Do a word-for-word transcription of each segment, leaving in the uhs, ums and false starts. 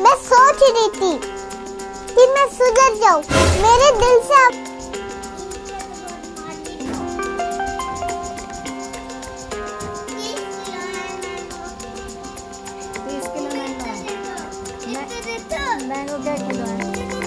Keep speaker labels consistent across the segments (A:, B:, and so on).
A: मैं सोच रही थी कि मैं सुधर जाऊं, मेरे दिल से आप
B: मैंगो क्या किलो है?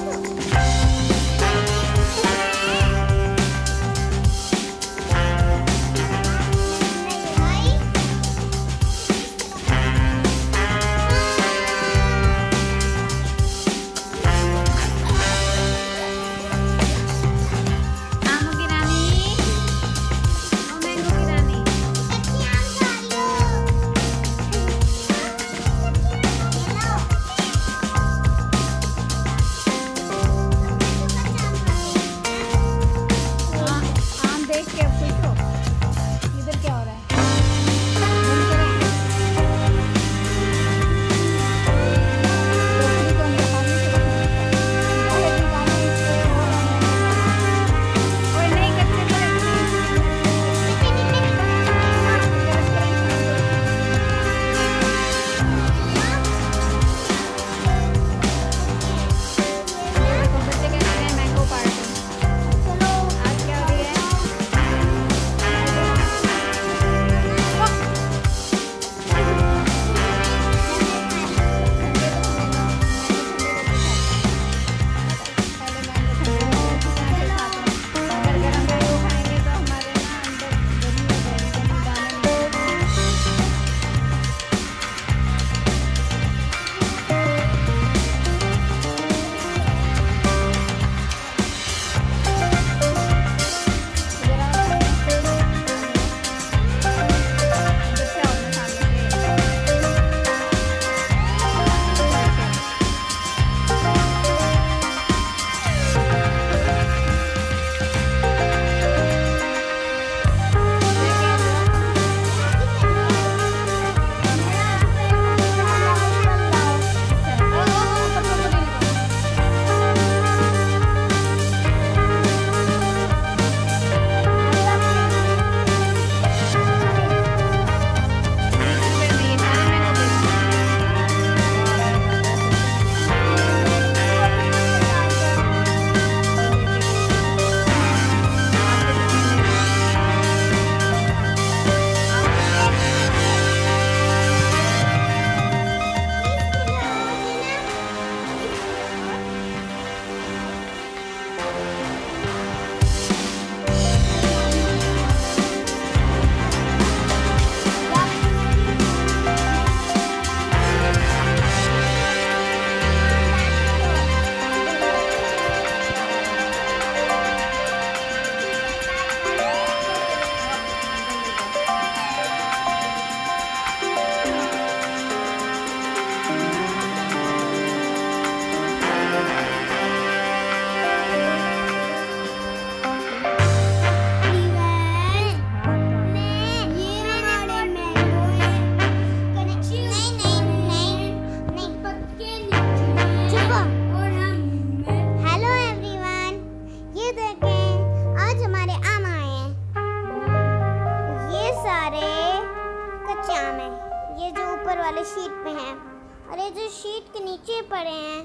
A: वाले शीट पे हैं और ये जो शीट के नीचे पड़े हैं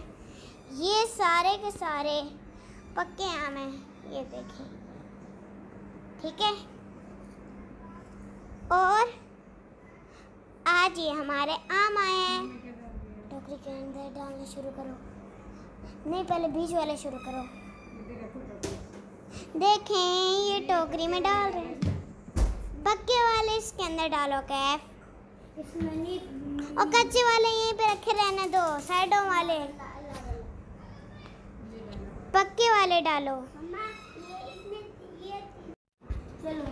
A: ये सारे के सारे पक्के आम हैं, ये देखें, ठीक है। और आज ये हमारे आम आए हैं। टोकरी के अंदर डालना शुरू करो, नहीं पहले बीज वाले शुरू करो। देखें ये टोकरी में डाल रहे हैं, पक्के वाले इसके अंदर डालो कैफ, और कच्चे वाले यहीं पे रखे रहने दो, साइडों वाले पक्के वाले डालो। चलो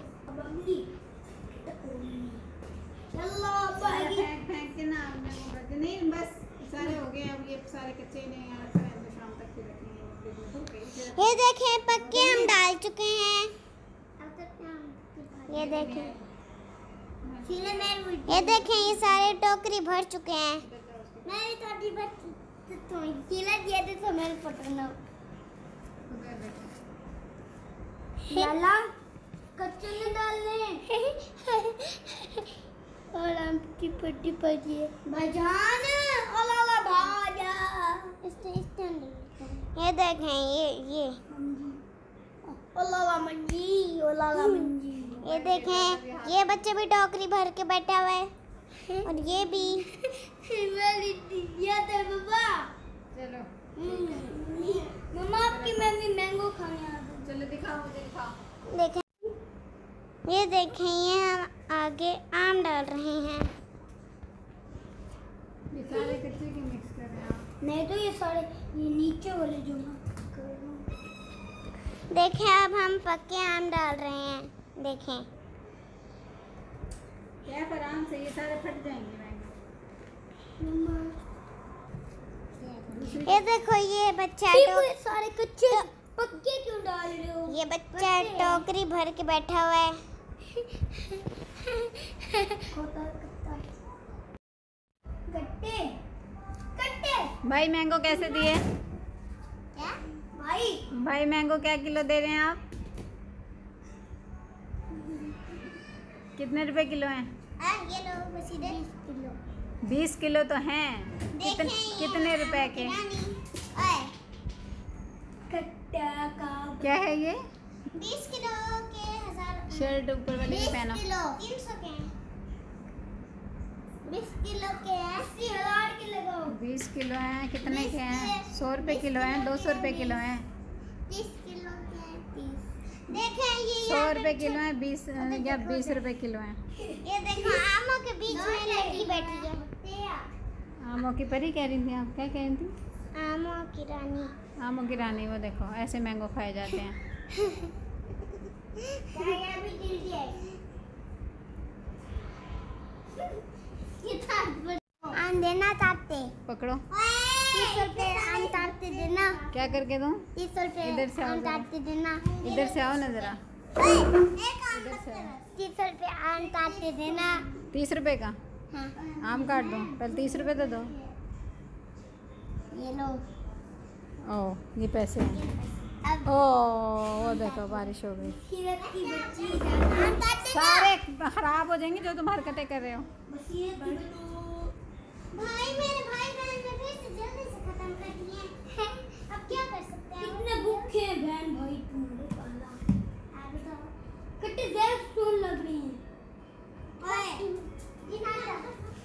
C: फेंक फेंक के ना नहीं, बस सारे हो गए। अब ये सारे कच्चे नहीं यार, शाम तक फिर रखेंगे।
A: ये देखें पक्के हम डाल चुके हैं, ये देखें, ये देखें ये सारे टोकरी भर चुके हैं। मैं थोड़ी बस कीला दिया थे तो मेरे पटना लाला कच्चे में डालने और आम की पट्टी पड़ी है भजान, ओ लाला भाजा। ये देखें, ये ये
B: ओला मंजी, ओला मंजी।
A: ये देखें, ये बच्चे भी टोकरी भर के बैठा हुआ है और ये भी।
B: मेरी दिया था बाबा।
C: चलो
B: मम्मा आपकी मम्मी मैंगो खाने आ गई।
C: चलो दिखाओ, मुझे दिखाओ।
A: देखें, ये देखें, ये हम आगे आम डाल रहे हैं।
C: ये सारे कच्चे के मिक्स कर रहे हैं आप।
B: नहीं तो ये सारे ये नीचे वाले जो मैं कर रहा हूं।
A: देखें, अब हम पक्के आम डाल रहे हैं। देखें,
C: क्या आराम से, ये सारे फट जाएंगे मैंगो।
B: मम्मा
A: ये देखो, ये बच्चा
B: ये
A: टोक-
B: सारे कच्चे पक्के क्यों डाल रहे हो?
A: ये बच्चा टोकरी भर के बैठा हुआ है।
B: खोता कट्टा कट्टे कट्टे।
C: भाई मैंगो कैसे दिए?
A: क्या
B: भाई
C: भाई मैंगो क्या किलो दे रहे हैं आप? कितने रुपए किलो हैं?
A: आ, ये लो बस इधर किलो।
C: बीस किलो तो हैं। कितने कितने रुपए के?
B: कट्टा का
C: क्या है ये?
A: बीस किलो के हजार।
C: शर्ट ऊपर वाली
A: बीस
C: भी पहनो।
A: किलो तीन सौ के हैं। बीस किलो के हैं।
B: अस्सी हजार के लगाओ।
C: बीस किलो हैं। कितने के हैं? सौ रुपए किलो हैं, दो सौ रुपए किलो हैं।
A: तीस किलो के हैं, तीस। देखें, ये
C: सौ
A: यहाँ
C: रुपए
A: पे
C: किलो हैं, बीस या बीस रुपए किलो हैं।
A: ये देखो, आमों के बीच में लड़की बैठी है।
C: आमों की परी कह रही थी आप? क्या कह रही थी?
A: आमों की रानी।
C: आमों की रानी। वो देखो, ऐसे मैंगो खाए जाते हैं।
A: ये भी जल्दी है। ये था आम देना चाहते।
C: पकड़ो।
A: तीस रुपए आम चाहते देना।
C: क्या करके दूं?
A: तीस रुपए
C: इधर से आओ
A: आम
C: जरा।
A: चाहते देना।
C: इधर से आओ ना जरा।
A: एक आम तीस रुपए आम चाहते देना।
C: तीस रुपए का
A: हाँ,
C: आम काट दूं? पहले तीस रुपए तो दो।
A: ये लो।
C: ओ, ये पैसे हैं।
A: अब
C: ओ, वो देखो, बारिश हो गई।
B: सीरत की बच्ची
A: आम चाहते
C: सारे खराब हो जाएंगे जो तुम हरकतें कर रहे हो।
B: बसीरत की बच्ची।
A: भाई, मेरे भाई बहन ने फिर से जल्दी से खत्म कर दिए। अब क्या कर सकते हैं?
B: कितने भूखे हैं बहन भाई तुम्हारे पाला।
A: आप बताओ।
B: कितने ज़्यादा स्टोन लग रही हैं।
A: ओए, इधर आ।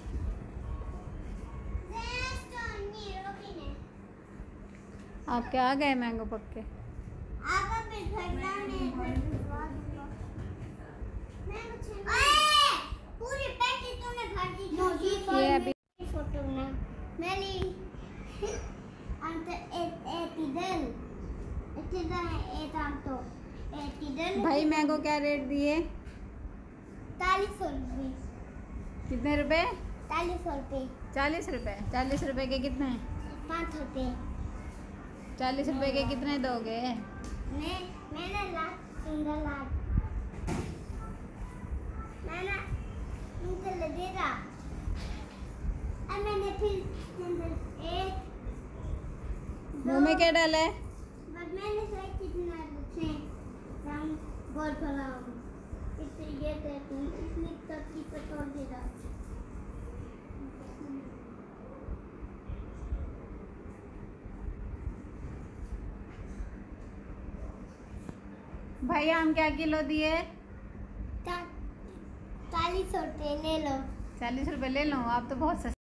A: ज़ेस्टोन नहीं रोकी ने।
C: आपके आ गए मैंगो पक्के?
A: आप अपने घर लाने घर भिजवा दूंगा। मैं कुछ ओए, पूरी पेटी तूने भर दी।
C: ये अभी
A: फोटो में मेरी अंत एक एक इधर इधर है एक आम तो एक इधर।
C: भाई मैंगो क्या रेट दिए?
A: चालीस रुपये।
C: कितने रुपए?
A: चालीस रुपये।
C: चालीस रुपए। चालीस रुपए के कितने?
A: पाँच रुपये।
C: चालीस रुपए के कितने दोगे?
A: मैं मैंने लाख सुंदर लाख मैंने तुमसे ले दे रहा। अब मैंने फिर सुंदर एक
C: मुंह में क्या डाला है?
A: बस मैंने सोचा कितना रखे हम गोल भला इससे ये देखो इतनी तक की पेट्रोल दे रहा।
C: भाई आम क्या किलो दिए?
A: चालीस रुपये ले लो।
C: चालीस रुपए ले लो। आप तो बहुत सस्ते